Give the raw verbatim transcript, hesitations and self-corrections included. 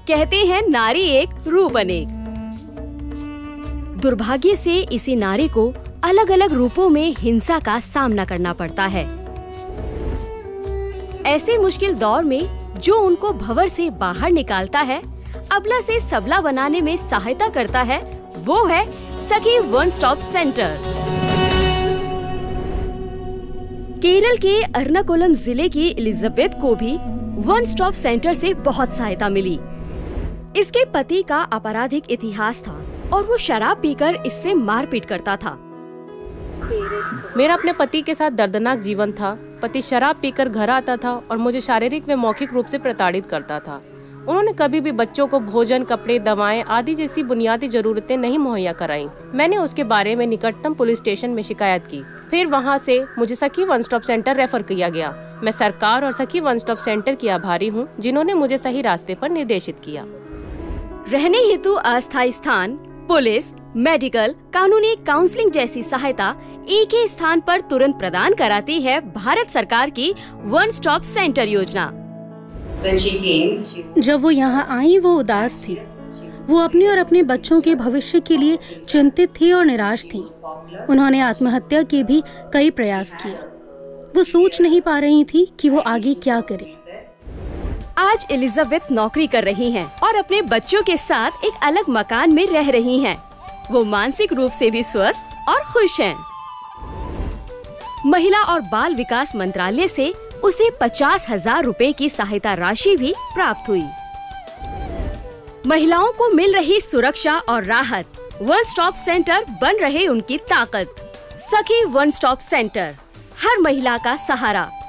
कहते हैं नारी एक रूप अनेक। दुर्भाग्य से इसी नारी को अलग अलग रूपों में हिंसा का सामना करना पड़ता है। ऐसे मुश्किल दौर में जो उनको भंवर से बाहर निकालता है, अबला से सबला बनाने में सहायता करता है, वो है सखी वन स्टॉप सेंटर। केरल के एर्नाकुलम जिले की एलिजाबेथ को भी वन स्टॉप सेंटर से बहुत सहायता मिली। इसके पति का आपराधिक इतिहास था और वो शराब पीकर इससे मारपीट करता था। मेरा अपने पति के साथ दर्दनाक जीवन था। पति शराब पीकर घर आता था और मुझे शारीरिक व मौखिक रूप से प्रताड़ित करता था। उन्होंने कभी भी बच्चों को भोजन, कपड़े, दवाएं आदि जैसी बुनियादी जरूरतें नहीं मुहैया कराईं। मैंने उसके बारे में निकटतम पुलिस स्टेशन में शिकायत की। फिर वहां से मुझे सखी वन स्टॉप सेंटर रेफर किया गया। मैं सरकार और सखी वन स्टॉप सेंटर की आभारी हूं, जिन्होंने मुझे सही रास्ते पर निर्देशित किया। रहने हेतु अस्थायी स्थान, पुलिस, मेडिकल, कानूनी काउंसलिंग जैसी सहायता एक ही स्थान पर तुरंत प्रदान कराती है भारत सरकार की वन स्टॉप सेंटर योजना। जब वो यहाँ आई वो उदास थी। वो अपने और अपने बच्चों के भविष्य के लिए चिंतित थी और निराश थी। उन्होंने आत्महत्या के भी कई प्रयास किए। वो सोच नहीं पा रही थी कि वो आगे क्या करे। आज एलिजाबेथ नौकरी कर रही हैं और अपने बच्चों के साथ एक अलग मकान में रह रही हैं। वो मानसिक रूप से भी स्वस्थ और खुश हैं। महिला और बाल विकास मंत्रालय से उसे पचास हजार रूपए की सहायता राशि भी प्राप्त हुई। महिलाओं को मिल रही सुरक्षा और राहत, वन स्टॉप सेंटर बन रहे उनकी ताकत। सखी वन स्टॉप सेंटर, हर महिला का सहारा।